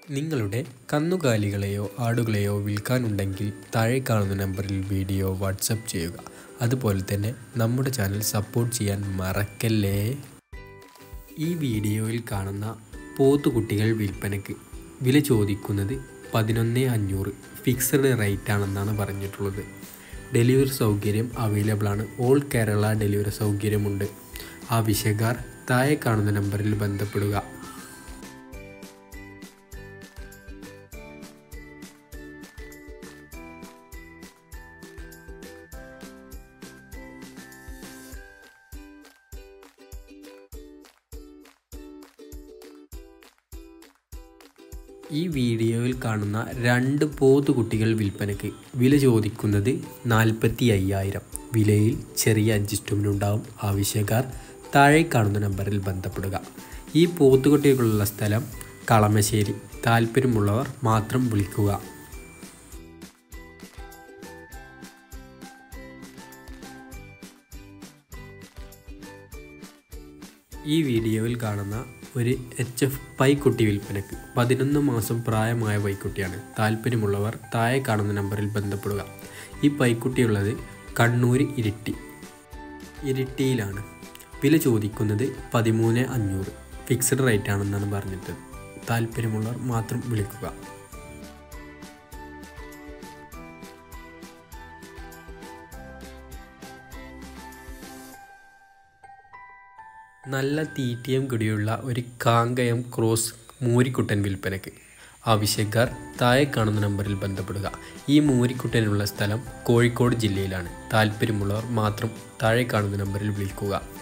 നിങ്ങളുടെ കന്നുകാലികളെയോ ആടുകളെയോ വിൽക്കാനുണ്ടെങ്കിൽ താഴെ കാണുന്ന നമ്പറിൽ വീഡിയോ വാട്സപ്പ് ചെയ്യുക. അതുപോലെ തന്നെ നമ്മുടെ ചാനൽ സപ്പോർട്ട് ചെയ്യാൻ മറക്കല്ലേ. ഈ വീഡിയോയിൽ കാണുന്ന പോത്തുകുട്ടികൾ വിൽപ്പനയ്ക്ക്. വില ചോദിക്കുന്നത് 11,500. ഫിക്സഡ് റേറ്റ് ആണെന്നാണ് പറഞ്ഞിട്ടുള്ളത്. ഡെലിവറി സൗകര്യം അവൈലബിൾ ആണ്. ഓൾ കേരള ഡെലിവറി സൗകര്യമുണ്ട്. ആവശ്യക്കാർ താഴെ കാണുന്ന നമ്പറിൽ ബന്ധപ്പെടുക. ഈ വീഡിയോയിൽ കാണുന്ന 2 പോത്തുകുട്ടികൾ വിൽപ്പനയ്ക്ക്. വില ചോദിക്കുന്നത് 45,000. വിലയിൽ ചെറിയ അഡ്ജസ്റ്റ്മെൻ്റ് ഉണ്ടാവും. ആവശ്യക്കാർ താഴെ കാണുന്ന നമ്പറിൽ ബന്ധപ്പെടുക. ഈ പോത്തുകുട്ടികളുള്ള സ്ഥലം കളമശ്ശേരി. താല്പര്യമുള്ളവർ മാത്രം വിളിക്കുക. ഈ വീഡിയോയിൽ കാണുന്ന ഒരു HF പൈക്കുട്ടി വിൽപ്പനയ്ക്ക്. 11 മാസം പ്രായമായ പൈക്കുട്ടിയാണ്. താല്പര്യമുള്ളവർ താഴെ കാണുന്ന നമ്പറിൽ ബന്ധപ്പെടുക. ഈ പൈക്കുട്ടിയുള്ളത് കണ്ണൂർ ഇരിട്ടിയിലാണ്. വില ചോദിക്കുന്നത് 13,500. ഫിക്സഡ് റേറ്റ് ആണെന്നാണ് പറഞ്ഞിട്ട്. താല്പര്യമുള്ളവർ മാത്രം വിളിക്കുക. നല്ല തീറ്റയും കുടിയുള്ള ഒരു കാങ്കയം ക്രോസ് മൂരിക്കുട്ടൻ വിൽപ്പനയ്ക്ക്. ആവശ്യക്കാർ താഴെ കാണുന്ന നമ്പറിൽ ബന്ധപ്പെടുക. ഈ മൂരിക്കുട്ടനുള്ള സ്ഥലം കോഴിക്കോട് ജില്ലയിലാണ്. താല്പര്യമുള്ളവർ മാത്രം താഴെ കാണുന്ന നമ്പറിൽ വിളിക്കുക.